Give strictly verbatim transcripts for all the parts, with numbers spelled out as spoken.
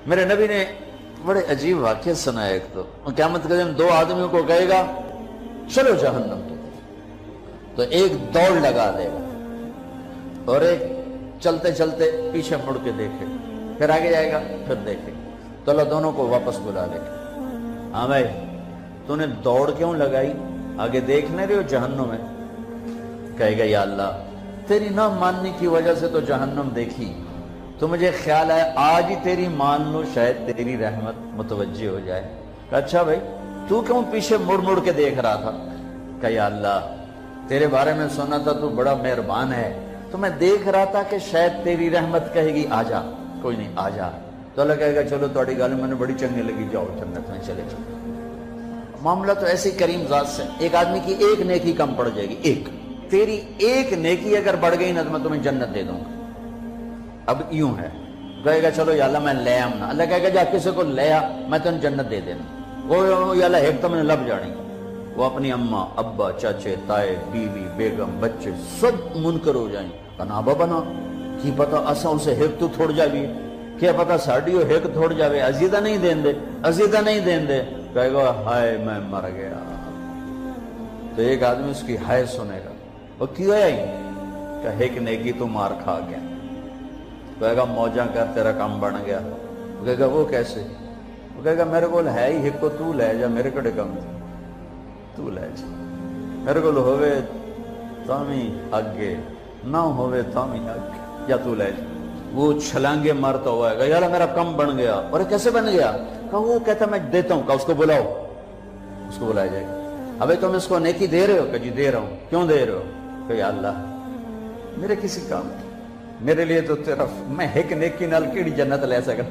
میرے نبی نے بڑے عجیب واقعہ سنا ایک تو قیامت کے دن دو آدمیوں کو کہے گا چلو جہنم کی، تو ایک دوڑ لگا دے گا اور ایک چلتے چلتے پیچھے مڑ کے دیکھے، پھر آگے جائے گا، پھر دیکھے، تو اللہ دونوں کو واپس بلا لے گا، ہاں بھائی تو نے دوڑ کیوں لگائی، آگے دیکھنے رہے ہو جہنم ہے؟ کہے گا یا اللہ تیری نہ ماننے کی وجہ سے تو جہنم دیکھی، تو مجھے خیال ہے آج ہی تیری مان لو، شاید تیری رحمت متوجہ ہو جائے۔ کہا اچھا بھائی تو کیوں پیچھے مڑ مڑ کے دیکھ رہا تھا؟ کہا یا اللہ تیرے بارے میں سنا تھا تو بڑا مہربان ہے، تو میں دیکھ رہا تھا کہ شاید تیری رحمت کہے گی آ جا، کوئی نہیں آ جا، تو اللہ کہے گا چلو تھوڑی گل میں نے بڑی چنگی لگی، جاؤ جنت میں چلے جاؤ۔ معاملہ تو ایسے کریم ذات سے، ایک آدمی کی ایک نیکی کم پڑ جائے گی، ایک تیری ایک نیکی اگر بڑھ گئی نا تو میں تمہیں جنت دے دوں گا۔ اب یوں ہے، کہے گا چلو یا اللہ میں لے آؤں نا، اللہ کہے گا جا کسی کو لے آ میں تمہیں جنت دے دینا، وہ یا اللہ ایک تو میں نے لب جانی، وہ اپنی اماں ابا چاچے تائے بیوی بیگم بچے سب منکر ہو جائیں، کہنا بابا نا کی پتا اسا اسے ایک تو تھوڑ جاوی، کیا پتا ساڑی ہو ایک تھوڑ جاوے، عزیدہ نہیں دین دے عزیدہ نہیں دین دے، کہے گا ہائے میں مر گیا۔ تو ایک آدمی اس کی ہائے سنے گا، وہ کیوں ہے کہ ایک نیکی تو مار کھا گیا، کہے گا موجاں کر تیرا کام بن گیا، کہے گا وہ کیسے؟ وہ کہے گا میرے کو ہے ہی ایک کو تو لے جا، میرے کڑے کم تو لے جا، میرے کو ہوئے تامی آگے نہ ہوئے تامی آگے، یا تو لے جا۔ وہ چھلانگے مارتا ہوا ہے، یا اللہ میرا کم بن گیا، اور کیسے بن گیا؟ کہا وہ کہتا میں دیتا ہوں، کہا اس کو بلاؤ، اس کو بلایا جائے گا، ابھی تم اس کو نیکی دے رہے ہو؟ کہ جی دے رہا ہوں، کیوں دے رہے ہو؟ کہ یا اللہ میرے کسی کام میرے لیے تو تیرا میں ایک نیکی نال کیڑی جنت لے سکا۔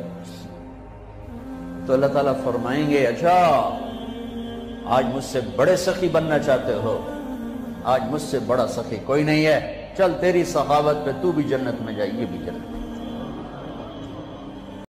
تو اللہ تعالیٰ فرمائیں گے اچھا آج مجھ سے بڑے سخی بننا چاہتے ہو، آج مجھ سے بڑا سخی کوئی نہیں ہے، چل تیری سخاوت پہ تو بھی جنت میں جائے، یہ بھی جنت۔